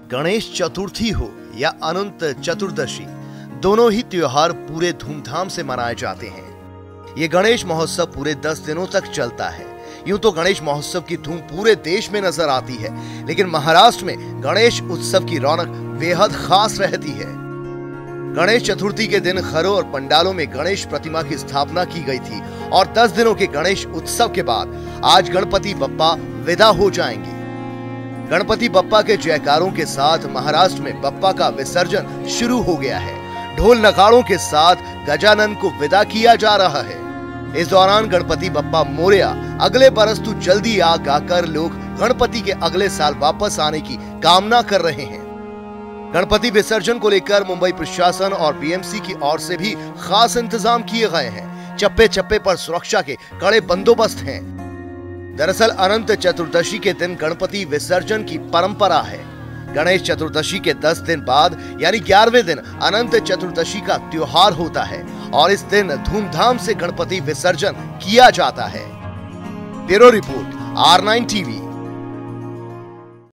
गणेश चतुर्थी हो या अनंत चतुर्दशी, दोनों ही त्योहार पूरे धूमधाम से मनाए जाते हैं। ये गणेश महोत्सव पूरे 10 दिनों तक चलता है। यूं तो गणेश महोत्सव की धूम पूरे देश में नजर आती है, लेकिन महाराष्ट्र में गणेश उत्सव की रौनक बेहद खास रहती है। गणेश चतुर्थी के दिन घरों और पंडालों में गणेश प्रतिमा की स्थापना की गई थी और 10 दिनों के गणेश उत्सव के बाद आज गणपति बप्पा विदा हो जाएंगे। गणपति बप्पा के जयकारों के साथ महाराष्ट्र में बप्पा का विसर्जन शुरू हो गया है। ढोल नगाड़ों के साथ गजानन को विदा किया जा रहा है। इस दौरान गणपति बप्पा मोरया, अगले बरस तू जल्दी आ गाकर लोग गणपति के अगले साल वापस आने की कामना कर रहे हैं। गणपति विसर्जन को लेकर मुंबई प्रशासन और बीएमसी की ओर से भी खास इंतजाम किए गए हैं। चप्पे चप्पे पर सुरक्षा के कड़े बंदोबस्त हैं। दरअसल अनंत चतुर्दशी के दिन गणपति विसर्जन की परंपरा है। गणेश चतुर्दशी के 10 दिन बाद यानी 11वें दिन अनंत चतुर्दशी का त्योहार होता है और इस दिन धूमधाम से गणपति विसर्जन किया जाता है। Bureau report R9 TV।